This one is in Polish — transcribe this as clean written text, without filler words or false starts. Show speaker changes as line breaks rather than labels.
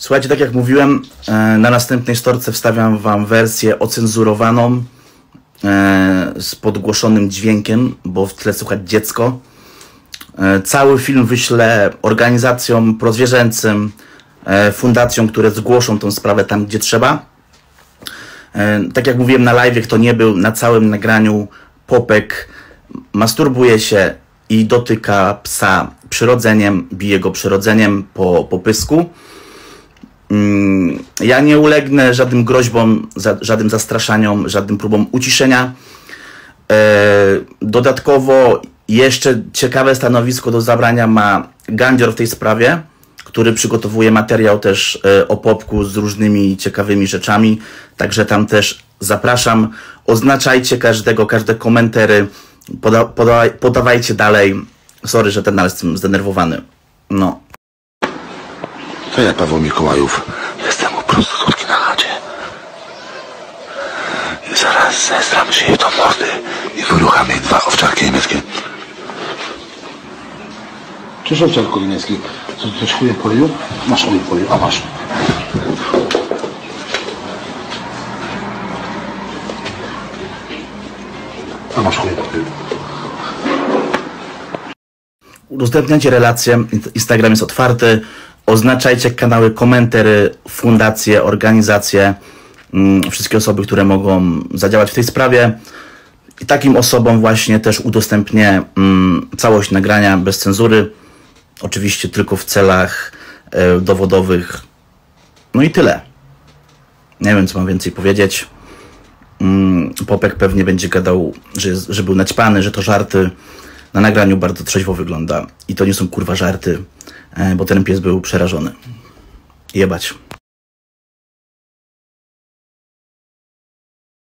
Słuchajcie, tak jak mówiłem, na następnej storce wstawiam wam wersję ocenzurowaną z podgłoszonym dźwiękiem, bo w tle słychać dziecko. Cały film wyślę organizacjom prozwierzęcym, fundacjom, które zgłoszą tą sprawę tam, gdzie trzeba. Tak jak mówiłem na live, kto nie był, na całym nagraniu Popek masturbuje się i dotyka psa przyrodzeniem, bije go przyrodzeniem po pysku. Ja nie ulegnę żadnym groźbom, żadnym zastraszaniom, żadnym próbom uciszenia. Dodatkowo jeszcze ciekawe stanowisko do zabrania ma Gandzior w tej sprawie, który przygotowuje materiał też o Popku z różnymi ciekawymi rzeczami. Także tam też zapraszam. Oznaczajcie każde komentary, podawajcie dalej. Sorry, że ten jestem zdenerwowany. No.
To ja, Paweł Mikołajów. Jestem u prostytutki na chacie. I zaraz zestram się jej do mordy i wyruchamy 2 owczarki niemieckie. Cześć, owczarko niemiecki. Co ty też chuje poleju? Masz chuj poleju, a masz. A masz chuj poleju.
Udostępniajcie relacje, Instagram jest otwarty. Oznaczajcie kanały, komentary, fundacje, organizacje, wszystkie osoby, które mogą zadziałać w tej sprawie. I takim osobom właśnie też udostępnię całość nagrania bez cenzury. Oczywiście tylko w celach dowodowych. No i tyle. Nie wiem, co mam więcej powiedzieć. Popek pewnie będzie gadał, że był naćpany, że to żarty. Na nagraniu bardzo trzeźwo wygląda. I to nie są kurwa żarty, bo ten pies był przerażony. Jebać.